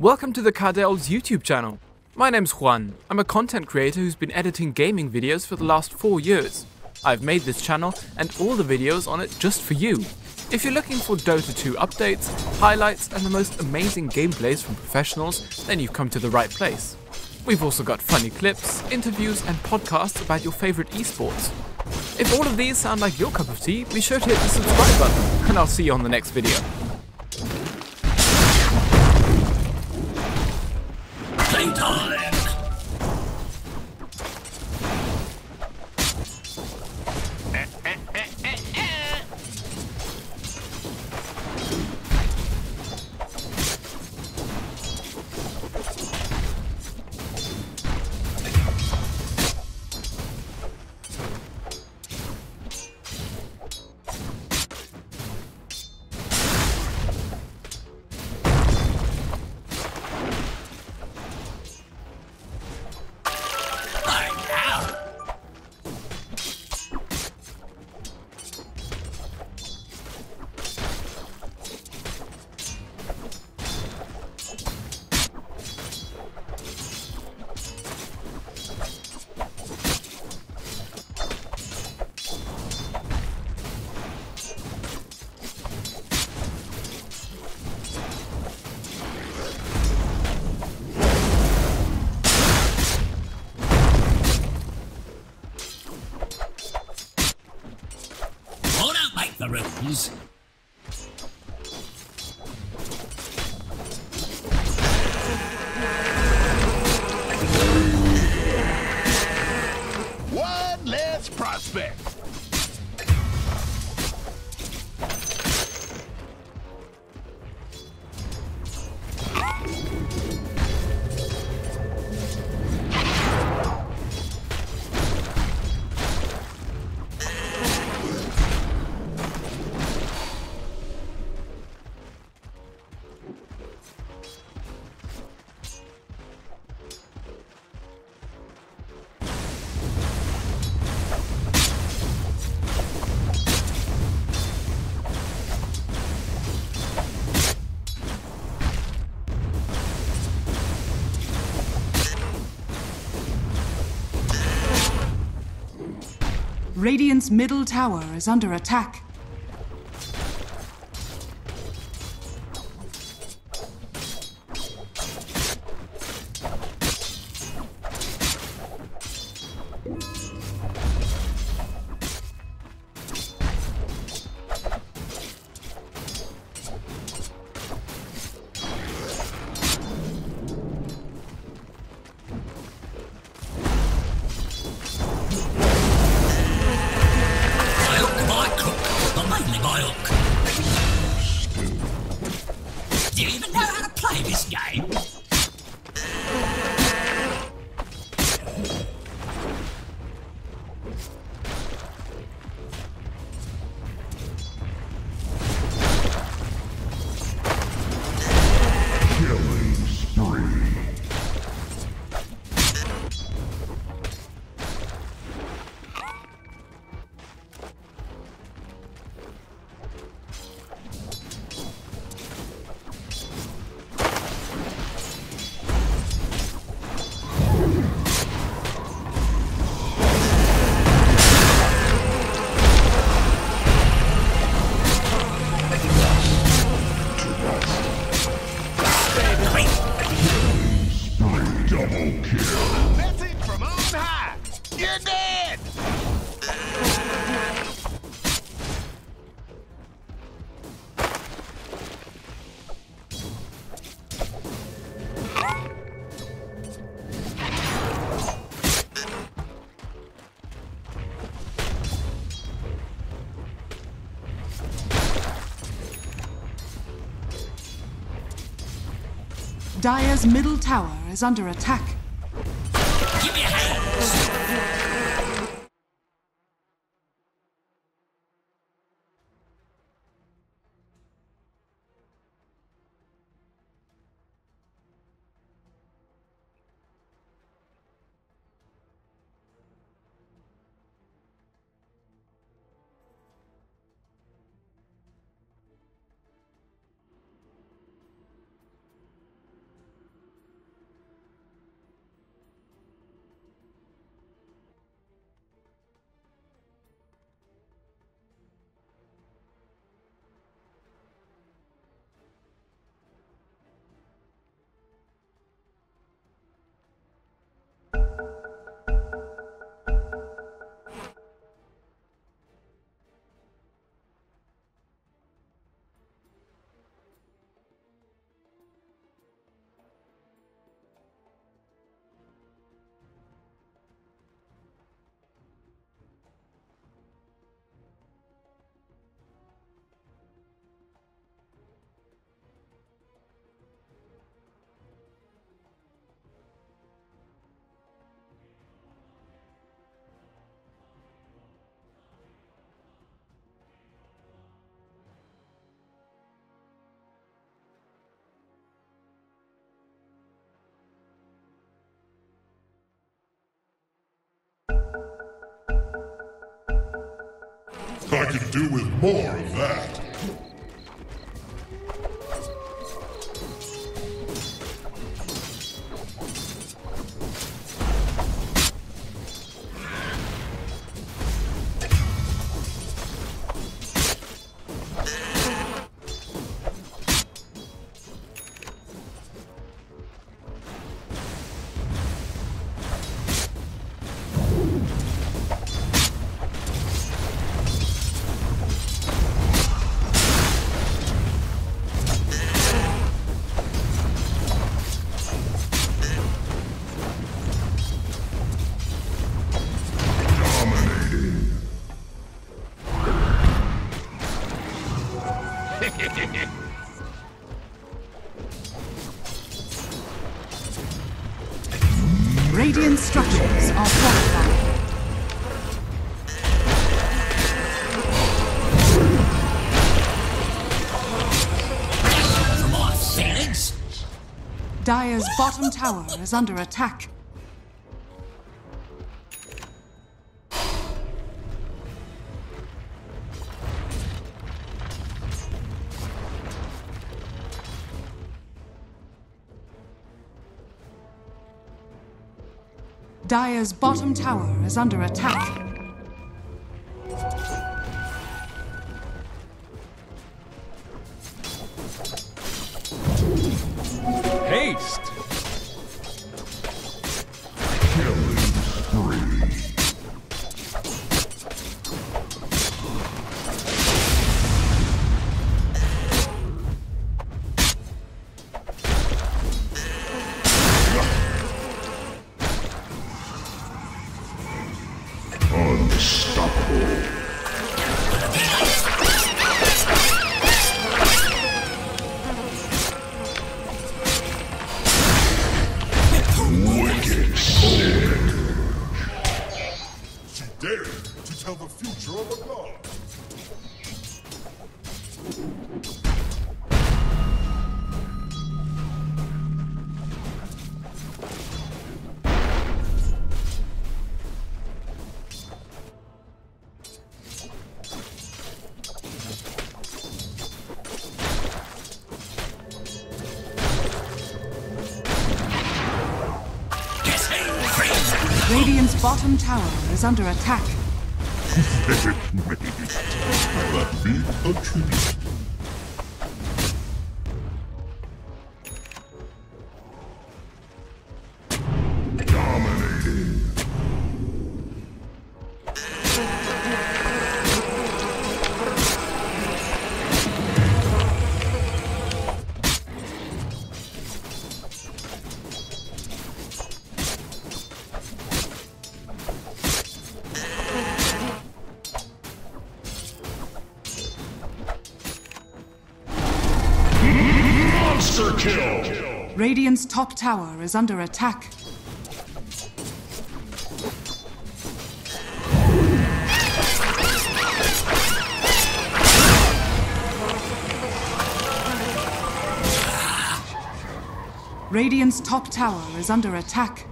Welcome to the Cardel's YouTube channel. My name's Juan. I'm a content creator who's been editing gaming videos for the last 4 years. I've made this channel and all the videos on it just for you. If you're looking for Dota 2 updates, highlights and the most amazing gameplays from professionals, then you've come to the right place. We've also got funny clips, interviews and podcasts about your favorite esports. If all of these sound like your cup of tea, be sure to hit the subscribe button and I'll see you on the next video. Playtime! The rules. One less prospect. Radiant's middle tower is under attack. Do you even know how to play this game? Killing spree. Double kill. Message from on high. You're dead. Dire's middle tower is under attack. Give me a hand! could do with more of that. Radiant structures are fortified. For my feelings. Dire's bottom tower is under attack. Dire's bottom tower is under attack. Haste! Killing spree. Unstoppable. Wicked sick. She dared to tell the future of a god. Radiant's bottom tower is under attack. Let me contribute. Dominating. Monster kill! Radiant's top tower is under attack. Radiant's top tower is under attack.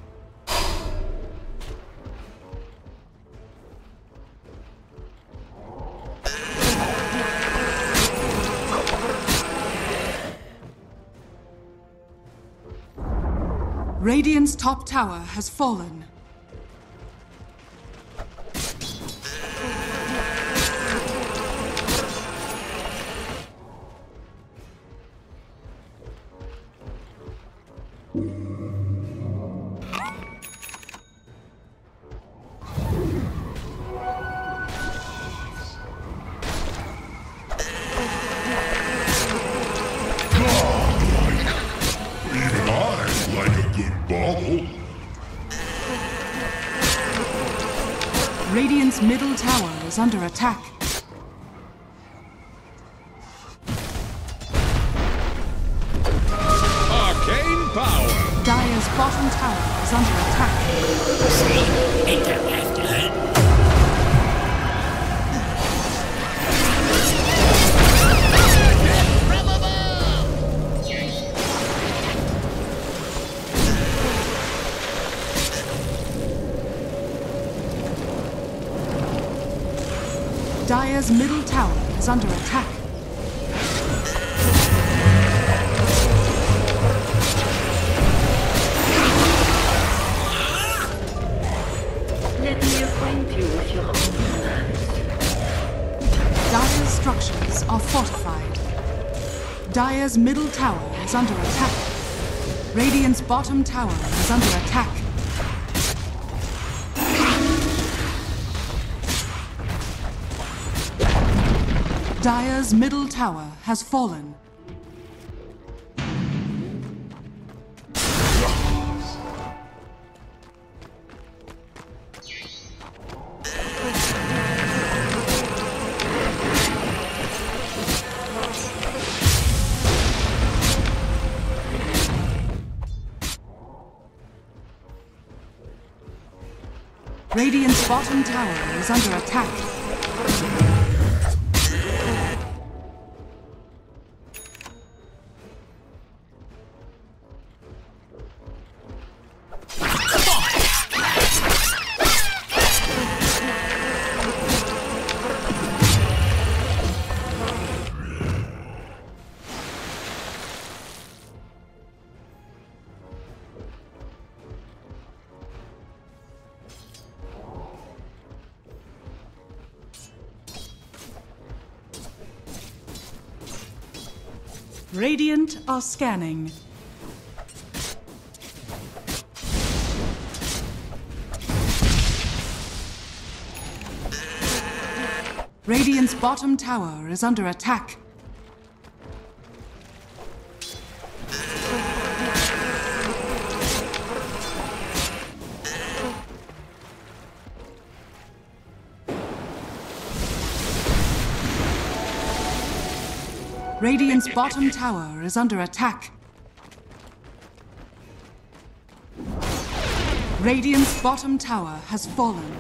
Radiant's top tower has fallen. Even I like a good bauble. Radiant's middle tower is under attack. Arcane power! Dire's bottom tower is under attack. It don't have to hurt. Dire's Dire's middle tower is under attack. Let me acquaint you with your own plans. Dire's structures are fortified. Dire's middle tower is under attack. Radiant's bottom tower is under attack. Dire's middle tower has fallen. Radiant's bottom tower is under attack. Radiant are scanning. Radiant's bottom tower is under attack. Radiant's bottom tower is under attack. Radiant's bottom tower has fallen.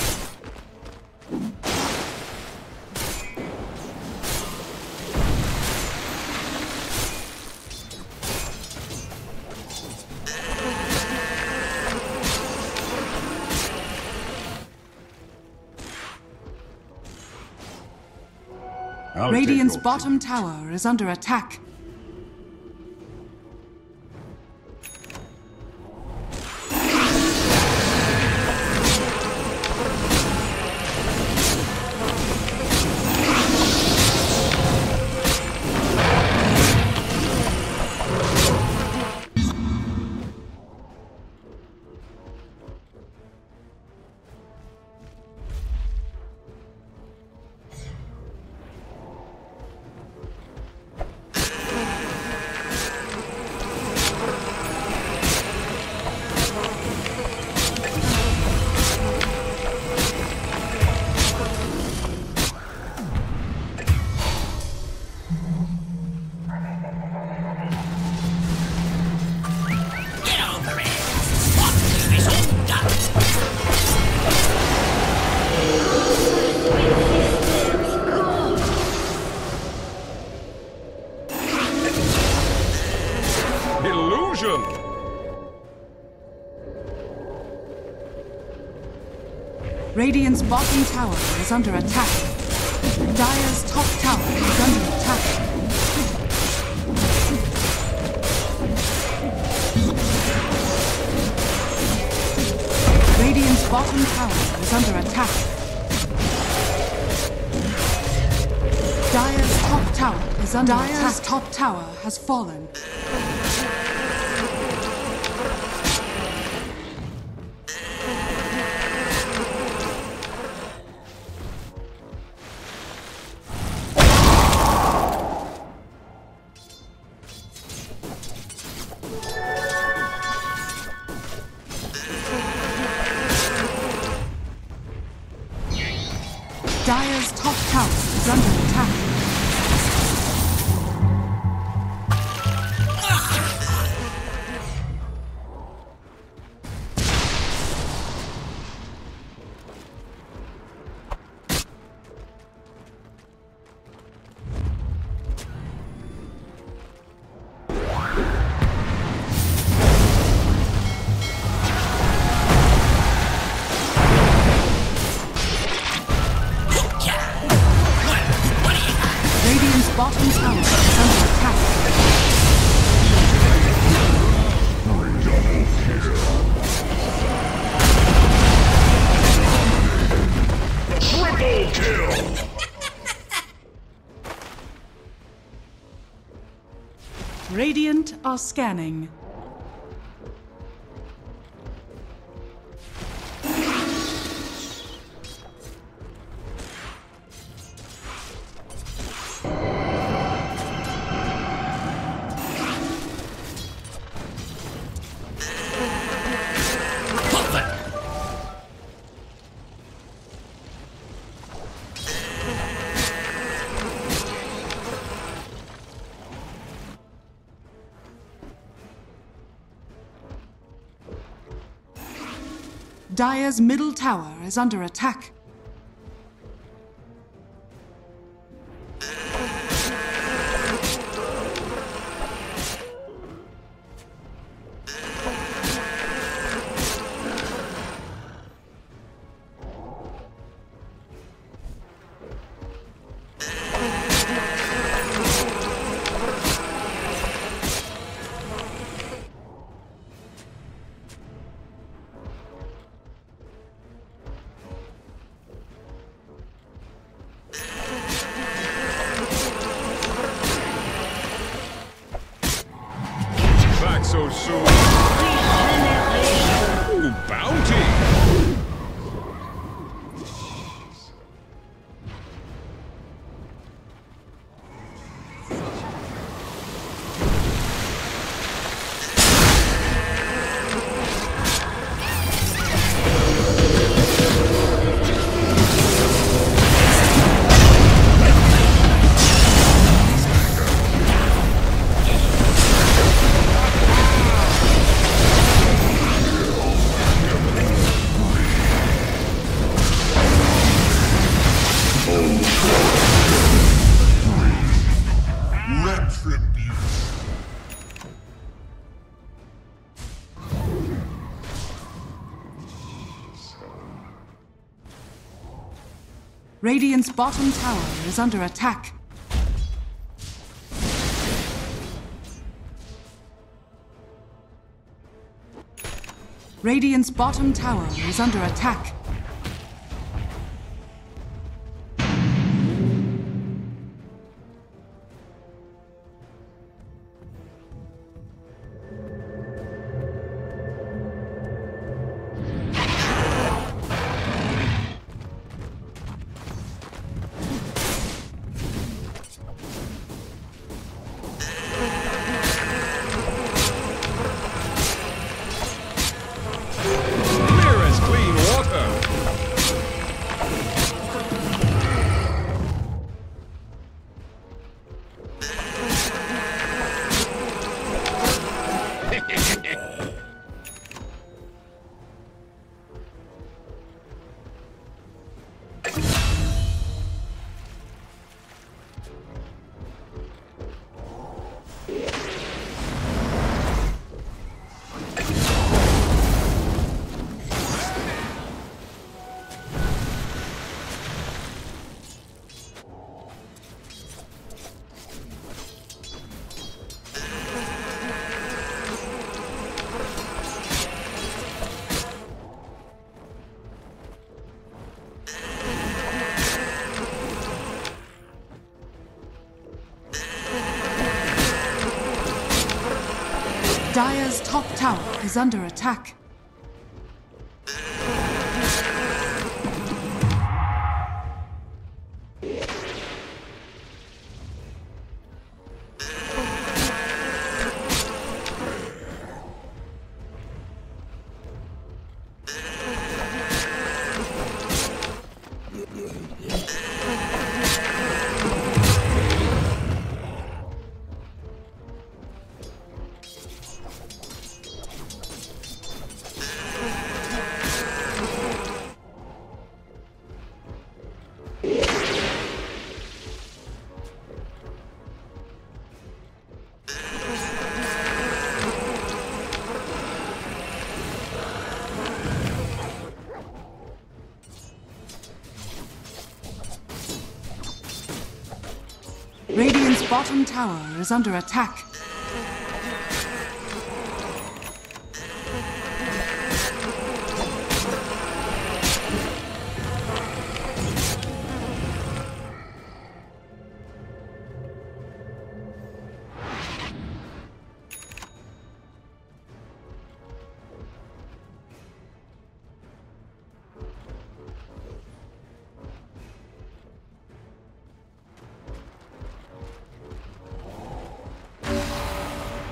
Radiant's bottom tower is under attack. Radiant's bottom tower is under attack. Dire's top tower is under attack. Radiant's bottom tower is under attack. Dire's top tower is under attack. Dire's top tower has fallen. Dire's top tower is under attack. Radiant are scanning. Dire's middle tower is under attack. Back so soon. Ooh, bounty. Radiant's bottom tower is under attack. Radiant's bottom tower is under attack. Clear as clean water. Dire's top tower is under attack. Radiant's bottom tower is under attack.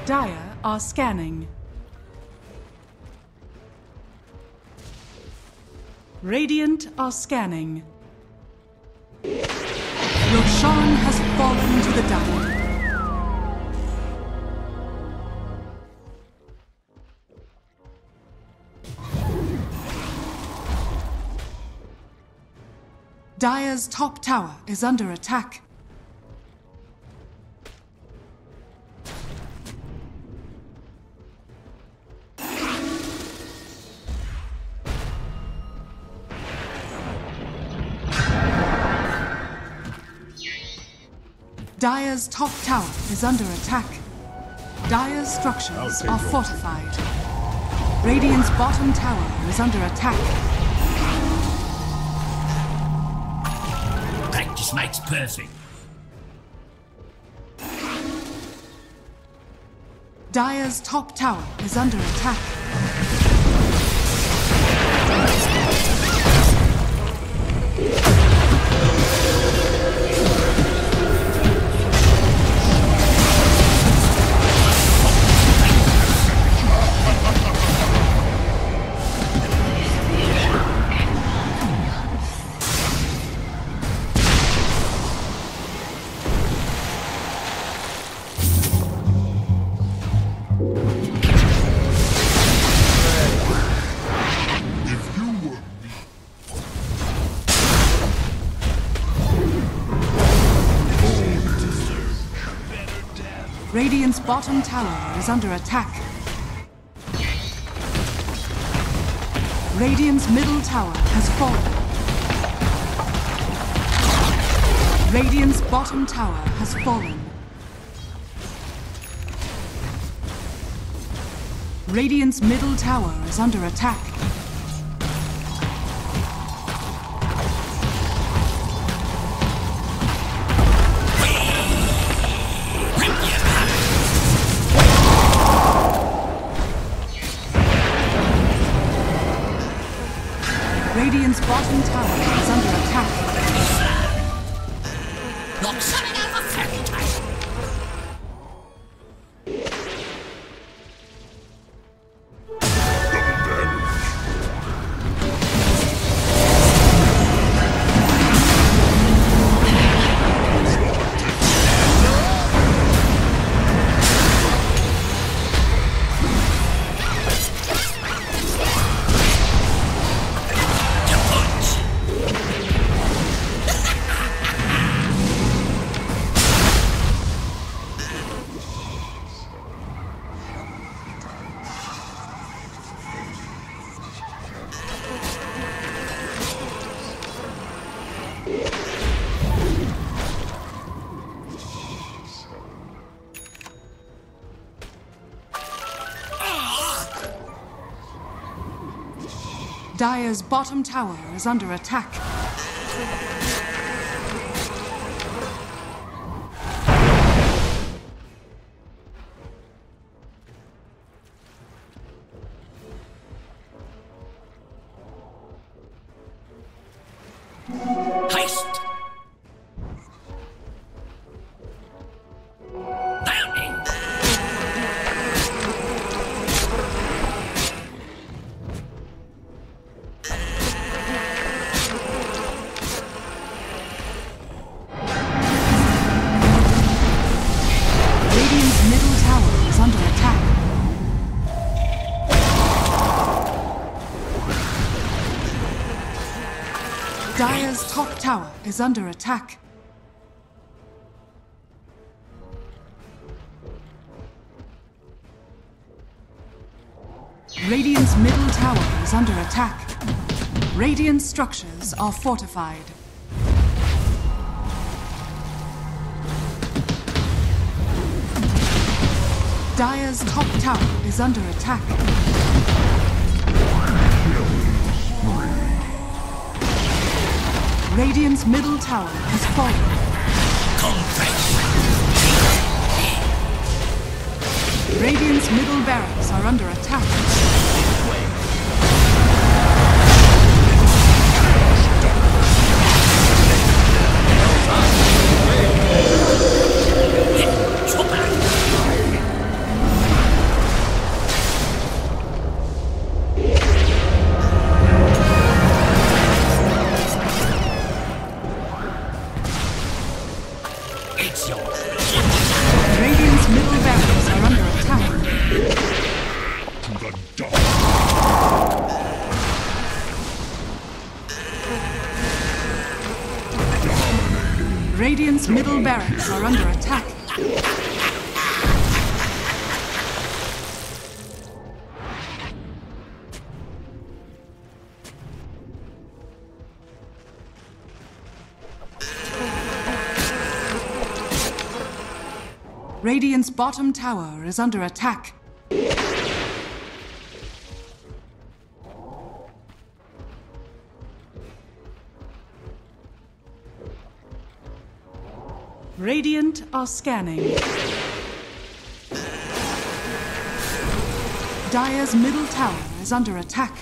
Dire are scanning. Radiant are scanning. Roshan has fallen to the Dagon. Dire's top tower is under attack. Dire's top tower is under attack. Dire's structures are fortified. Radiant's bottom tower is under attack. Practice makes perfect. Dire's top tower is under attack. Radiant's bottom tower is under attack. Radiant's middle tower has fallen. Radiant's bottom tower has fallen. Radiant's middle tower is under attack. Radiant's bottom tower is under attack. Not something out of a fairy tale. Dire's bottom tower is under attack. Heist! Bounty! Radiant's middle tower is under attack. Dire's top tower is under attack. Radiant's middle tower is under attack. Radiant structures are fortified. Dire's top tower is under attack. Radiant's middle tower has fallen. Radiant's middle barracks are under attack. middle barracks are under attack. Radiant's bottom tower is under attack. Radiant are scanning. Dire's middle tower is under attack.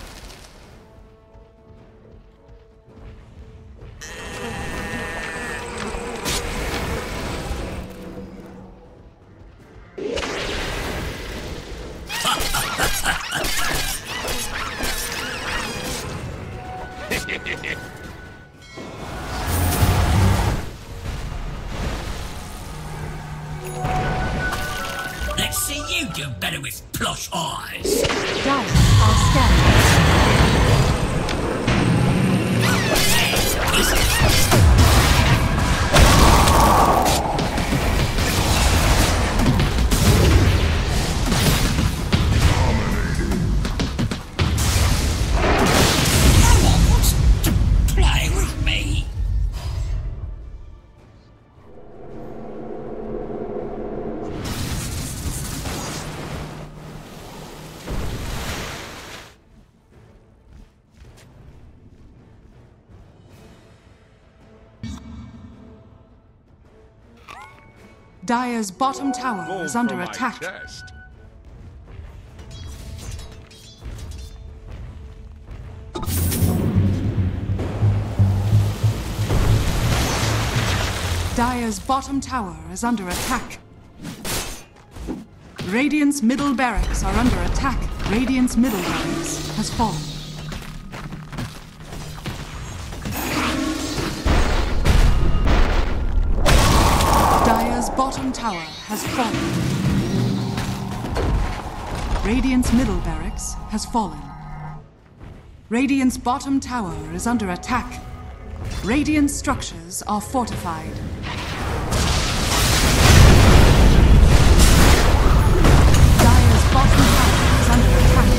Let's see you do better with plush eyes. Dire are scanning. No one wants to play with me. Dire's bottom tower Fall is under from my attack. chest. Dire's bottom tower is under attack. Radiant's middle barracks are under attack. Radiant's middle barracks has fallen. Dire's bottom tower has fallen. Radiant's middle barracks has fallen. Radiant's bottom tower is under attack. Radiant structures are fortified. Dire's bottom tower is under attack.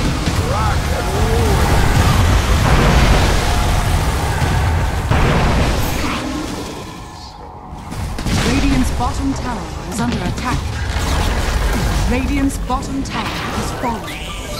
Radiant's bottom tower is under attack. Radiant's bottom tower has fallen.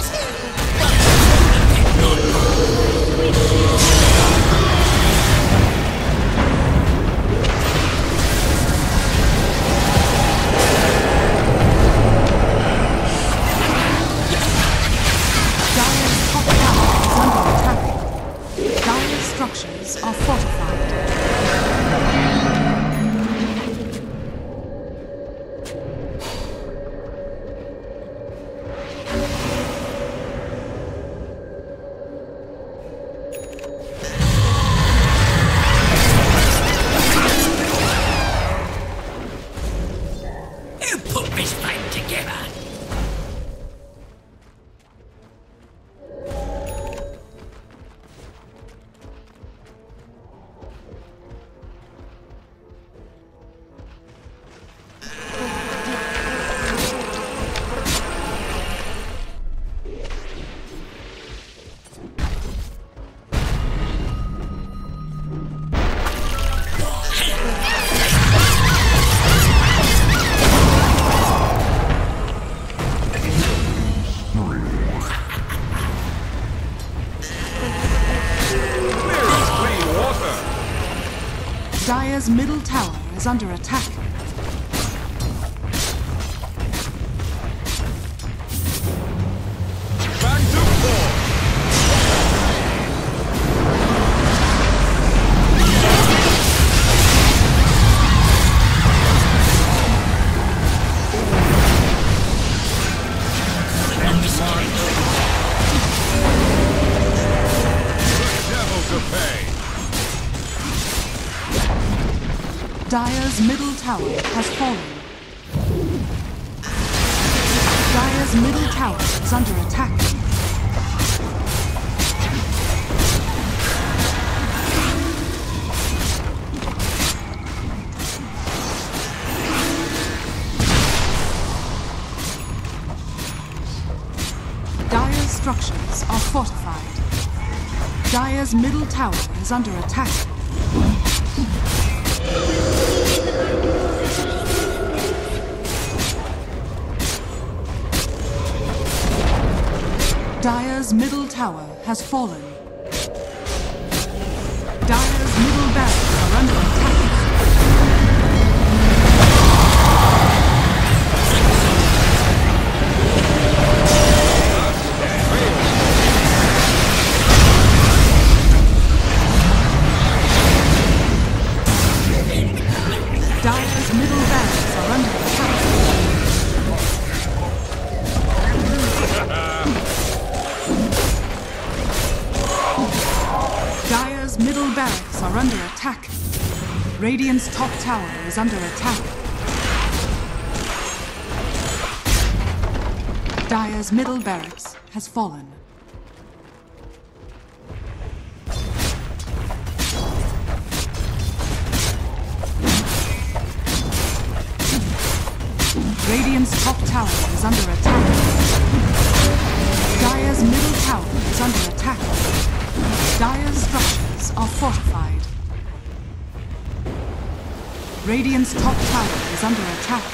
Dire's top tower is under attack. Dire's structures are fortified. Who put this thing together? Clear as clean water. Dire's middle tower is under attack. Back to full. The devil to pay. Dire's middle tower has fallen. Dire's middle tower is under attack. structures are fortified. Dire's middle tower is under attack. Dire's middle tower has fallen. Dire's middle barracks are under attack. Dire's middle barracks are under attack. Dire's middle barracks are under attack. Radiant's top tower is under attack. Dire's middle barracks has fallen. Radiant's top tower is under attack. Dire's middle tower is under attack. Dire's structures are fortified. Radiant's top tower is under attack.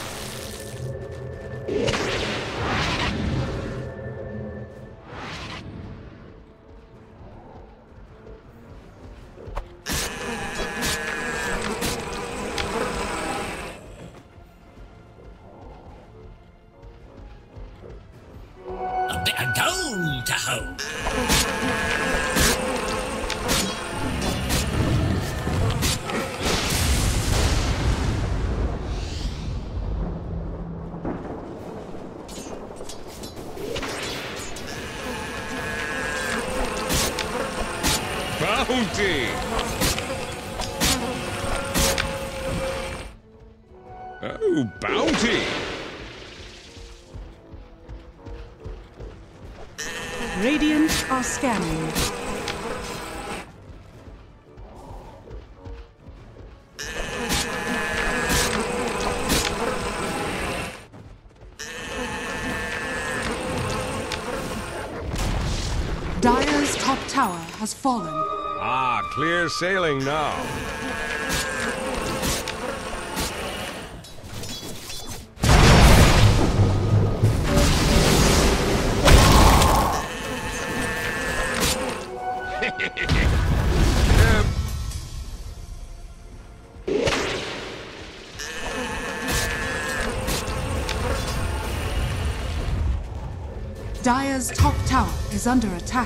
A bit of gold to hold. Bounty! Oh, bounty! Radiant are scanning. Dire's top tower has fallen. Ah, clear sailing now. Dire's top tower is under attack.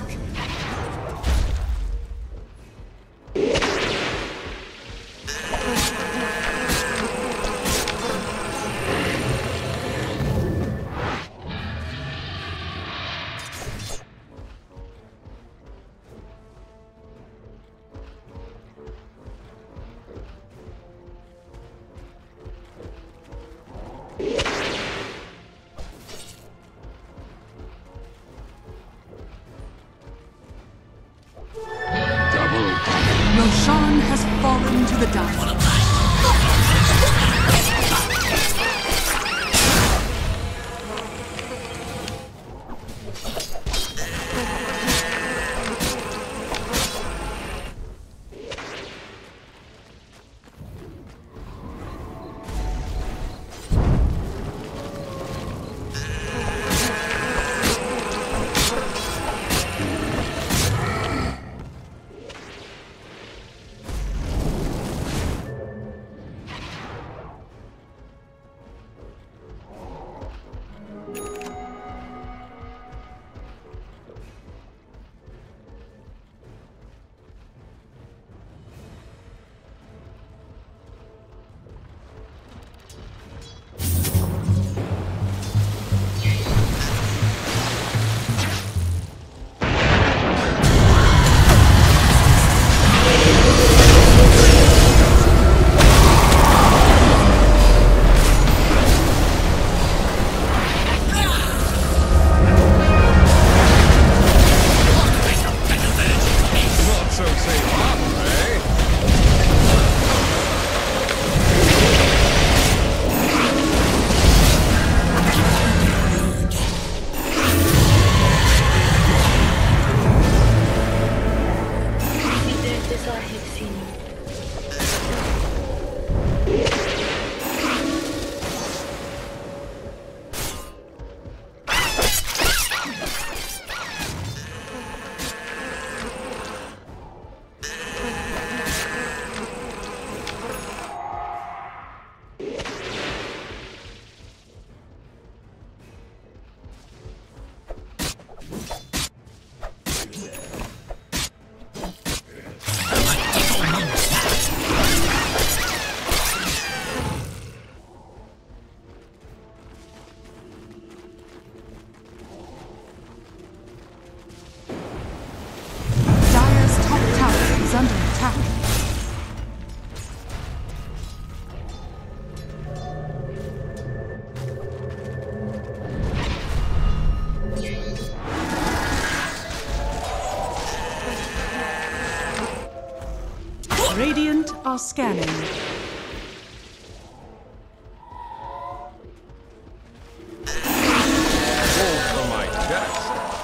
are scanning. Hold for my chest.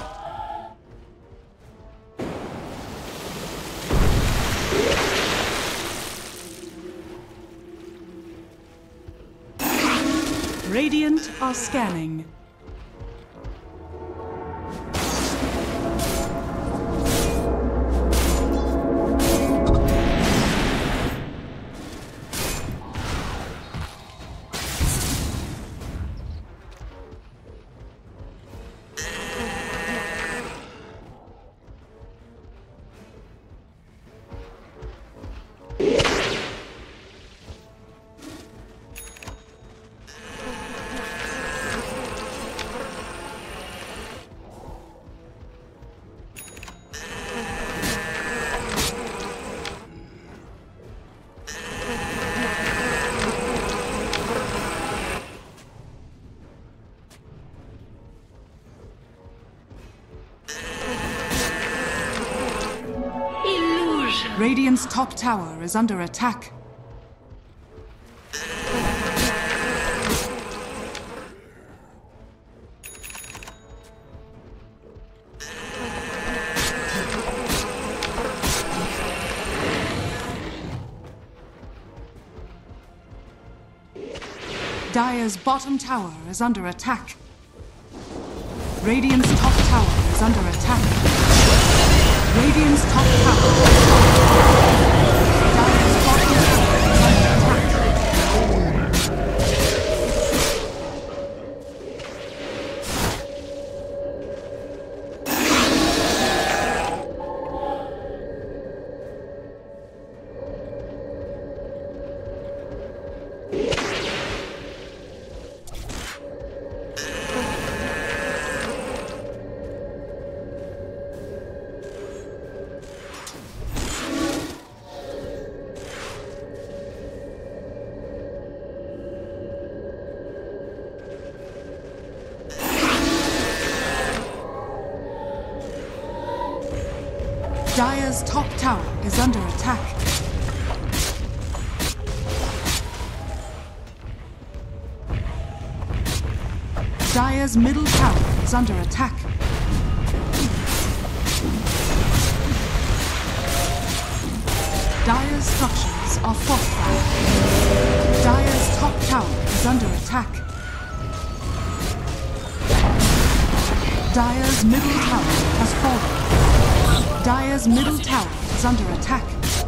Radiant are scanning. Radiant's top tower is under attack. Dire's bottom tower is under attack. Radiant's top tower is under attack. Radiant's top tower is Dire's bottom tower is under attack. Dire's top tower is under attack. Dire's middle tower is under attack. Dire's structures are fortified. Dire's top tower is under attack. Dire's middle tower has fallen. Dire's middle tower is under attack.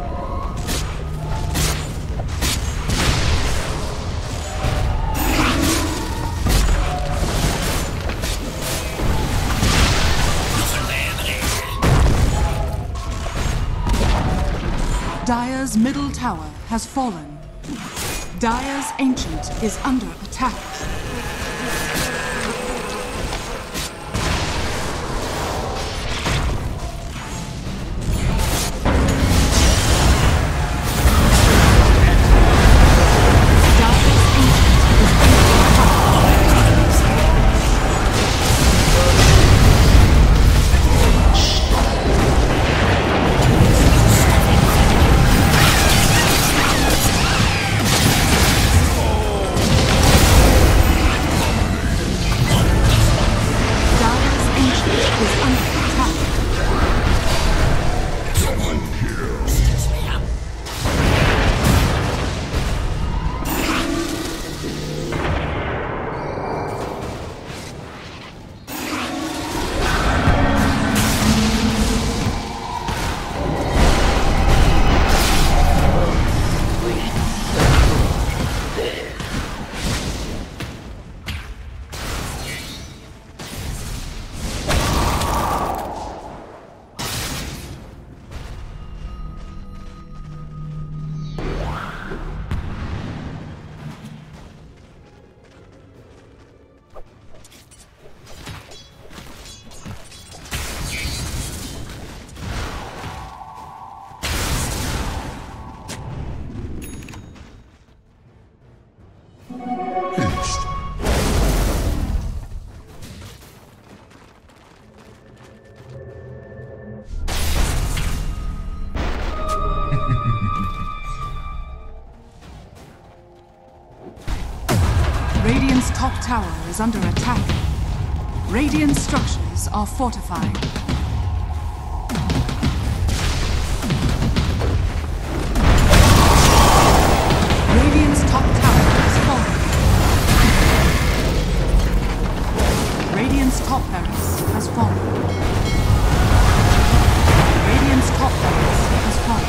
Dire's middle tower has fallen. Dire's ancient is under attack. tower is under attack. Radiant structures are fortified. Radiant's top tower has fallen. Radiant's top barracks has fallen. Radiant's top barracks has fallen.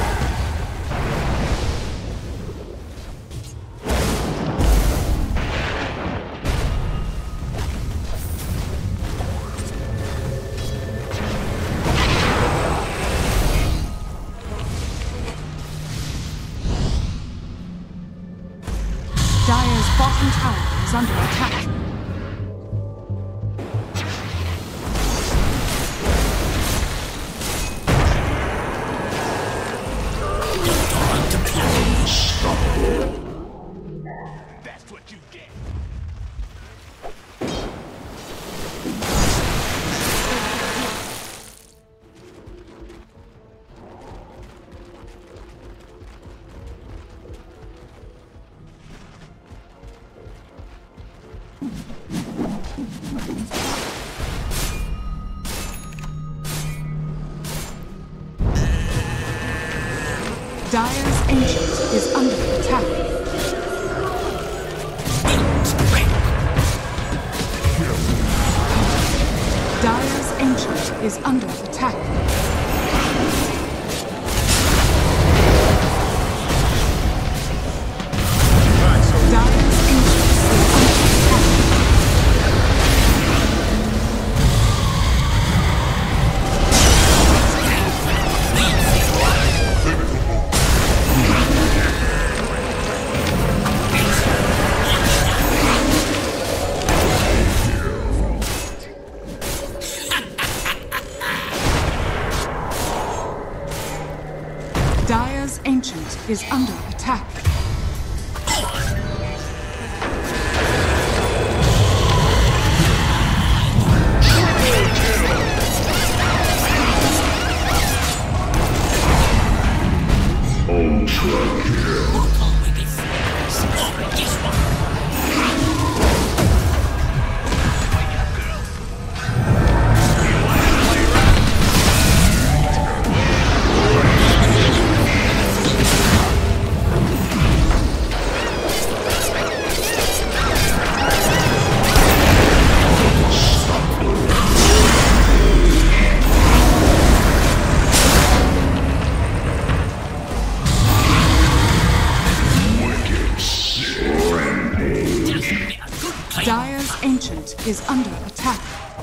Dire's bottom tower is under attack. That's what you get. Dire's ancient is under attack. Dire's ancient is under attack. Dire's ancient is under attack. Dire's ancient is under attack. Dire's ancient is under attack.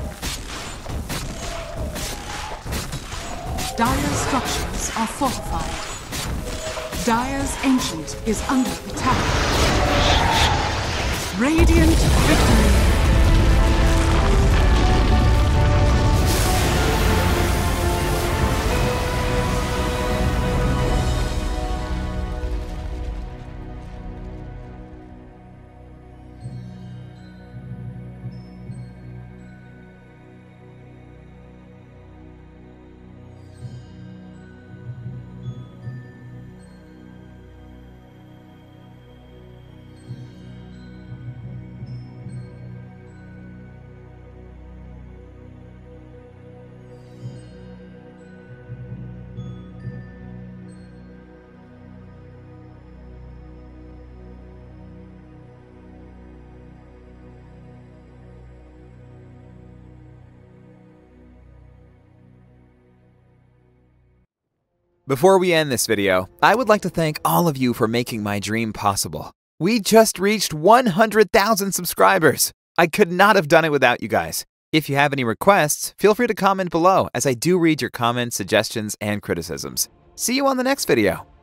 Dire's structures are fortified. Dire's ancient is under attack. Radiant victory. Before we end this video, I would like to thank all of you for making my dream possible. We just reached 100,000 subscribers. I could not have done it without you guys. If you have any requests, feel free to comment below, as I do read your comments, suggestions, and criticisms. See you on the next video.